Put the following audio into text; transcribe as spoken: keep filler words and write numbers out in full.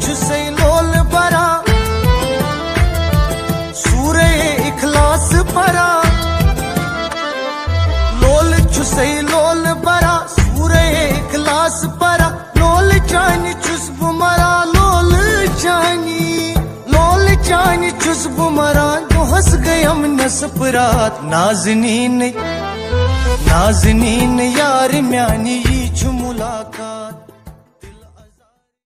छुसै लोल बरा सूरे इखलास परा लोल छुसै लोल बरा सूरे इखलास परा लोल चानी छुस बुमरा लोल चानी लोल चानी छुस बुमरा दोहस गयम नसपरात नाज़नीन नाज़नीन यार म्यानी यी छु मुलाकात।